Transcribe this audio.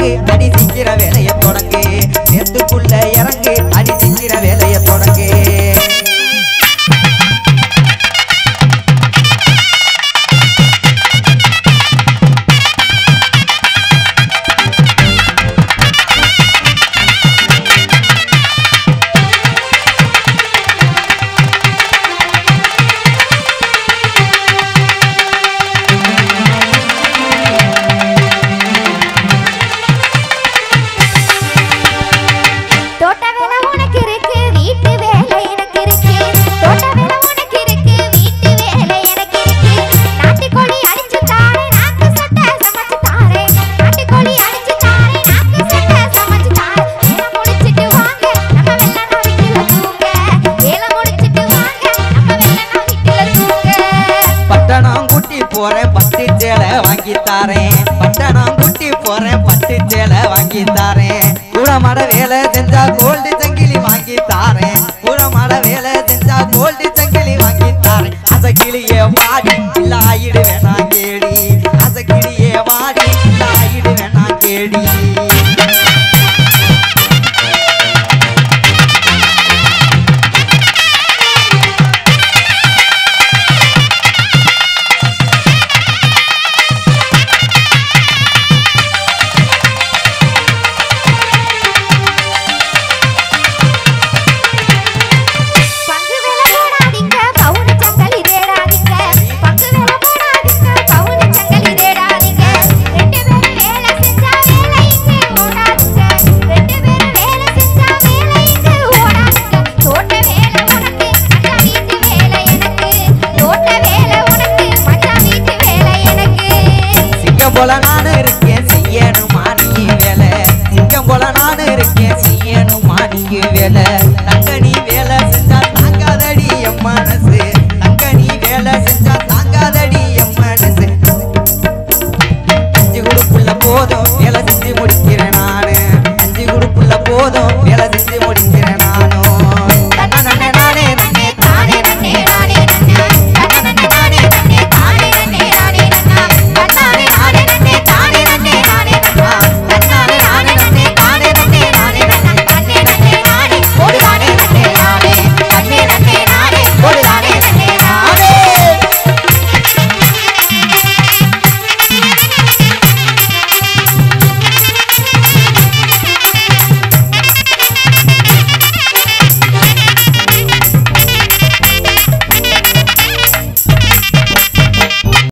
இறங்கு அடி சீக்கிர வேலையை தொடங்கு சேத்துக்குள்ள இறங்கு அடி சீக்கிர வேலையை தொடங்கு போறேன் பட்டு சேலை வாங்கி தாரேன் பட்டணம் குட்டி போறேன் பட்டு சேலை வாங்கி தாரேன் கூடமாட வேலை செஞ்சா கோல்டு சங்கிலி வாங்கி தாரேன் கூடமாட வேலை செஞ்சா கோல்டு சங்கிலி வாங்கி தாரேன் அசக்கிளியே வாடி இல்ல ஆயிடு வேணா கேடி அசக்கிளியே வாடி இல்ல ஆயிடு வேணா கேடி போல நான் இருக்கேன் செய்யணுமா நீ வேலை சிங்கம் போல நான் இருக்கேன் செய்யணுமா நீ வேலை